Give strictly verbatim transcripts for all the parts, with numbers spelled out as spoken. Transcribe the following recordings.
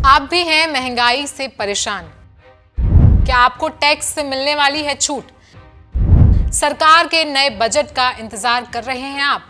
आप भी हैं महंगाई से परेशान? क्या आपको टैक्स से मिलने वाली है छूट? सरकार के नए बजट का इंतजार कर रहे हैं आप?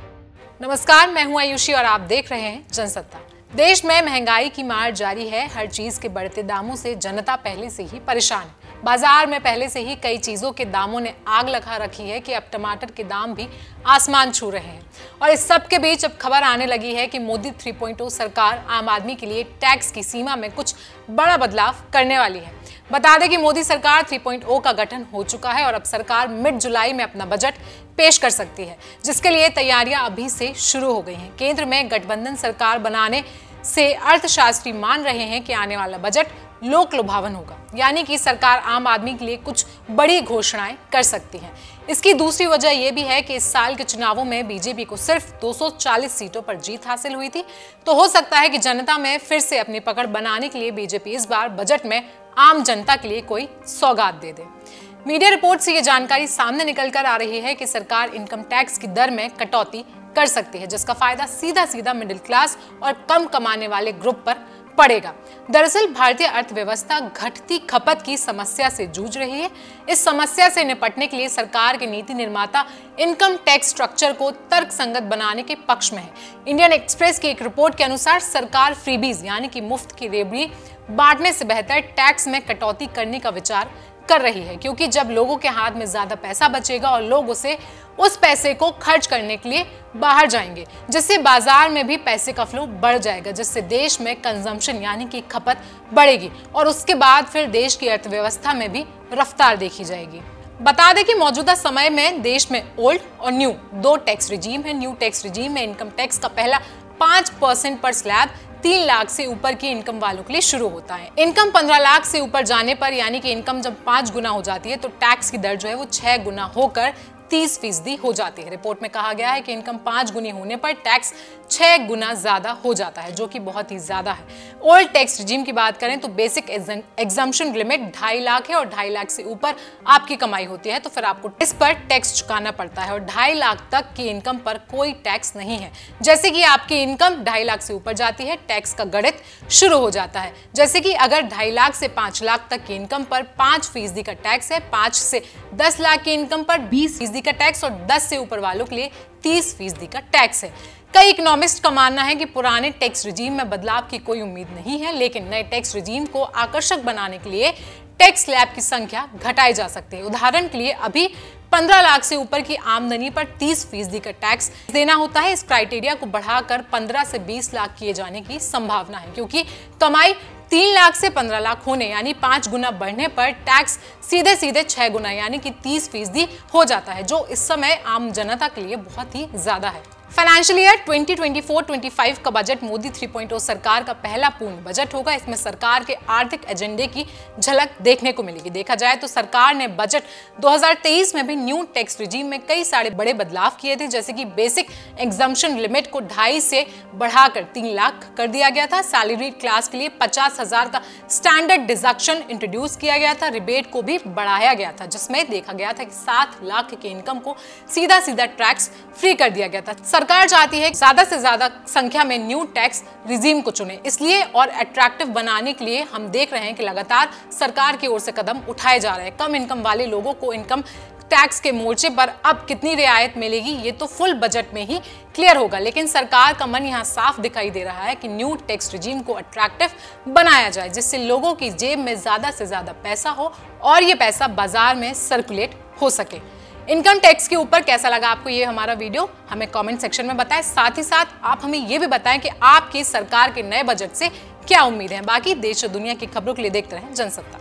नमस्कार, मैं हूं आयुषी और आप देख रहे हैं जनसत्ता। देश में महंगाई की मार जारी है। हर चीज के बढ़ते दामों से जनता पहले से ही परेशान है। बाजार में पहले से ही कई चीजों के दामों ने आग लगा रखी है कि अब टमाटर के दाम भी आसमान छू रहे हैं। और इस सब के बीच अब खबर आने लगी है कि मोदी थ्री पॉइंट ओ सरकार आम आदमी के लिए टैक्स की सीमा में कुछ बड़ा बदलाव करने वाली है। बता दें कि मोदी सरकार थ्री पॉइंट ओ का गठन हो चुका है और अब सरकार मिड जुलाई में अपना बजट पेश कर सकती है, जिसके लिए तैयारियां अभी से शुरू हो गई हैं। केंद्र में गठबंधन सरकार बनाने से अर्थशास्त्री मान रहे हैं कि आने वाला बजट लोक लुभावन होगा, यानी कि सरकार आम आदमी के लिए कुछ बड़ी घोषणाएं कर सकती है। इसकी दूसरी वजह यह भी है कि इस साल के चुनावों में बीजेपी को सिर्फ दो सौ चालीस सीटों पर जीत हासिल हुई थी, तो हो सकता है कि जनता में फिर से अपनी पकड़ बनाने के लिए बीजेपी इस बार बजट में आम जनता के लिए कोई सौगात दे दे। मीडिया रिपोर्ट से ये जानकारी सामने निकल कर आ रही है कि सरकार इनकम टैक्स की दर में कटौती कर सकती है, जिसका फायदा सीधा सीधा मिडिल क्लास और कम कमाने वाले ग्रुप पर पड़ेगा। दरअसल भारतीय अर्थव्यवस्था घटती खपत की समस्या से जूझ रही है। इस समस्या से निपटने के लिए सरकार के नीति निर्माता इनकम टैक्स स्ट्रक्चर को तर्कसंगत बनाने के पक्ष में है। इंडियन एक्सप्रेस की एक रिपोर्ट के अनुसार सरकार फ्रीबीज यानी कि मुफ्त की रेवड़ी बांटने से बेहतर टैक्स में कटौती करने का विचार कर रही है, क्योंकि जब लोगों के हाथ में ज्यादा पैसा बचेगा और लोग उसे उस पैसे को खर्च करने के लिए बाहर जाएंगे, जिससे बाजार में भी पैसे का फ्लो बढ़ जाएगा, जिससे देश में कंजम्पशन यानी कि खपत बढ़ेगी और उसके बाद फिर देश की अर्थव्यवस्था में भी रफ्तार देखी जाएगी। बता दें कि मौजूदा समय में देश में ओल्ड और न्यू दो टैक्स रिजीम है। न्यू टैक्स रिजीम में इनकम टैक्स का पहला पांच परसेंट पर स्लैब तीन लाख से ऊपर की इनकम वालों के लिए शुरू होता है। इनकम पंद्रह लाख से ऊपर जाने पर यानी कि इनकम जब पांच गुना हो जाती है तो टैक्स की दर जो है वो छह गुना होकर तीस फीसदी हो जाती है। रिपोर्ट में कहा गया है कि इनकम पांच गुनी होने पर टैक्स छह गुना ज्यादा हो जाता है, जो कि बहुत ही ज्यादा है। ओल्ड टैक्स रिजीम की बात करें तो बेसिक एग्जम्पशन लिमिट ढाई लाख है और ढाई लाख से ऊपर आपकी कमाई होती है तो फिर आपको इस पर टैक्स चुकाना पड़ता है और ढाई लाख तक की इनकम पर कोई टैक्स नहीं है। जैसे कि आपकी इनकम ढाई लाख से ऊपर जाती है, टैक्स का गणित शुरू हो जाता है। जैसे कि अगर ढाई लाख से पांच लाख तक की इनकम पर पांच फीसदी का टैक्स है, पांच से दस लाख की इनकम पर बीस फीसदी का टैक्स और दस से ऊपर वालों के लिए तीस फीसदी का टैक्स है। कई इकोनॉमिस्ट का मानना है कि पुराने टैक्स रिजीम में बदलाव की कोई उम्मीद नहीं है, लेकिन नए टैक्स रिजीम को आकर्षक बनाने के लिए टैक्स स्लैब की संख्या घटाई जा सकती है। उदाहरण के लिए अभी पंद्रह लाख से ऊपर की आमदनी पर तीस फीसदी का टैक्स देना होता है। इस क्राइटेरिया को बढ़ाकर पंद्रह से बीस लाख किए जाने की संभावना है, क्योंकि कमाई तीन लाख से पंद्रह लाख होने यानी पांच गुना बढ़ने पर टैक्स सीधे सीधे छह गुना यानी कि तीस फीसदी हो जाता है, जो इस समय आम जनता के लिए बहुत ही ज्यादा है। Financial year twenty twenty four twenty five का budget Modi three point o सरकार का पहला पूर्ण बजट होगा। इसमें सरकार के आर्थिक एजेंडे की झलक देखने को मिलेगी। देखा जाए तो सरकार ने बजट दो हज़ार तेईस में भी न्यू टैक्स रिजीम में कई सारे बड़े बदलाव किए थे, जैसे कि बेसिक एग्जम्पशन लिमिट को ढाई से बढ़ाकर तीन लाख कर दिया गया था। सैलरीड क्लास के लिए पचास हजार का स्टैंडर्ड डिडक्शन इंट्रोड्यूस किया गया था। रिबेट को भी बढ़ाया गया था, जिसमें देखा गया था कि सात लाख के इनकम को सीधा सीधा टैक्स फ्री कर दिया गया था। सरकार चाहती है ज्यादा से ज्यादा संख्या में न्यू टैक्स रिजीम को चुने, इसलिए और अट्रैक्टिव बनाने के लिए हम देख रहे हैं कि लगातार सरकार की ओर से कदम उठाए जा रहे हैं। कम इनकम वाले लोगों को इनकम टैक्स के मोर्चे पर अब कितनी रियायत मिलेगी ये तो फुल बजट में ही क्लियर होगा, लेकिन सरकार का मन यहाँ साफ दिखाई दे रहा है कि न्यू टैक्स रिजीम को अट्रैक्टिव बनाया जाए, जिससे लोगों की जेब में ज्यादा से ज्यादा पैसा हो और ये पैसा बाजार में सर्कुलेट हो सके। इनकम टैक्स के ऊपर कैसा लगा आपको ये हमारा वीडियो, हमें कमेंट सेक्शन में बताएं। साथ ही साथ आप हमें ये भी बताएं कि आपकी सरकार के नए बजट से क्या उम्मीद है। बाकी देश और दुनिया की खबरों के लिए देखते रहें जनसत्ता।